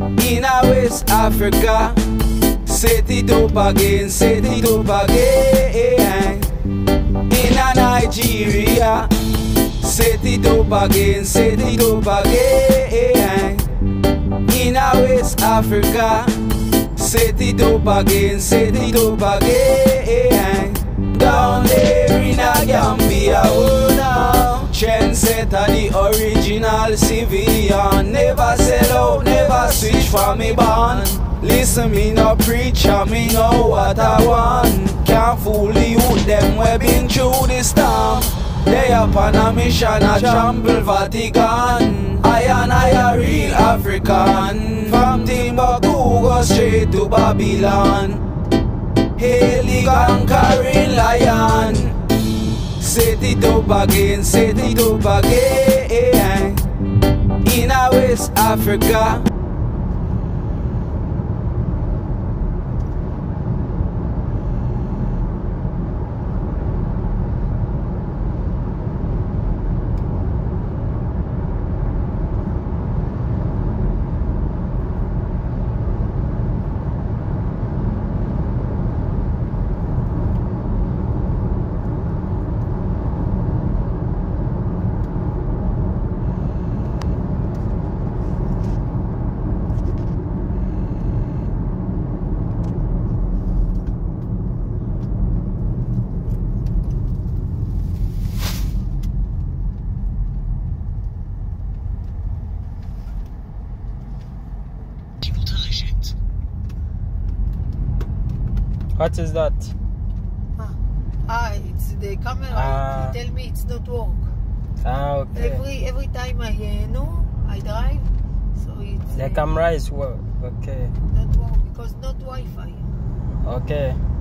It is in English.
In a West Africa, set it up again, set it up again. In a Nigeria, set it up again, set it up again. In a West Africa, set it up again, set it up again. Down there in a Gambia, oh now, trendsetter, the original civilian. Never sell out, never switch from me band. Listen, me no preacher, me know what I want. Can't fool the youth, them we been through the storm. They up on a mission, a trample Vatican. I a real African. From Timbuktu go straight to Babylon. Hail the conquering lion. Set it up again, set it up again. In a West Africa. What is that? It's the camera. It tell me it's not work. Okay. Every time I drive, so it's the camera is work. Okay. Not work because not Wi-Fi. Okay.